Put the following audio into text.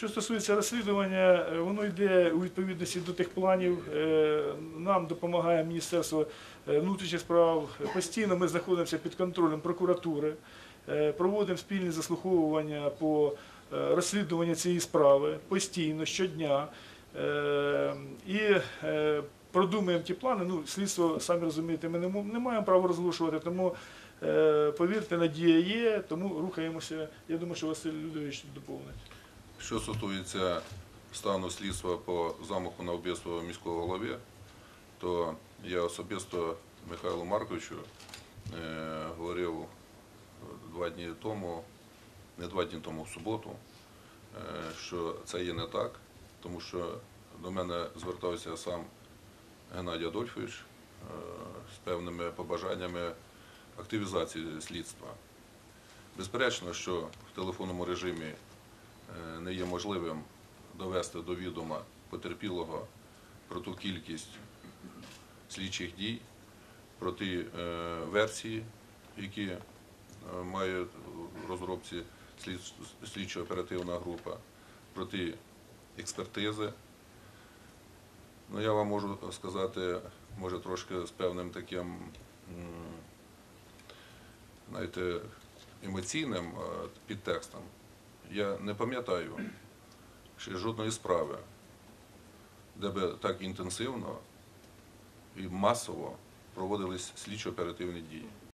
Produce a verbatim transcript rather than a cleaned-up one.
Що стосується розслідування, воно йде у відповідності до тих планів. Нам допомагає Міністерство внутрішніх справ. Постійно ми знаходимося під контролем прокуратури, проводимо спільні заслуховування по розслідуванню цієї справи постійно, щодня. І продумуємо ті плани. Ну, слідство, самі розумієте, ми не маємо права розголошувати, тому, повірте, надія є, тому рухаємося. Я думаю, що Василь Людович доповнить. Що стосується стану слідства по замаху на вбивство міського голови, то я особисто Михайлу Марковичу е, говорив два дні тому, не два дні тому, в суботу, е, що це є не так, тому що до мене звертався сам Геннадій Адольфович е, з певними побажаннями активізації слідства. Безперечно, що в телефонному режимі не є можливим довести до відома потерпілого про ту кількість слідчих дій, про ті версії, які має в розробці слідчо-оперативна група, про ті експертизи. Ну, я вам можу сказати, може, трошки з певним таким, знаєте, емоційним підтекстом. Я не пам'ятаю ще жодної справи, де би так інтенсивно і масово проводились слідчо-оперативні дії.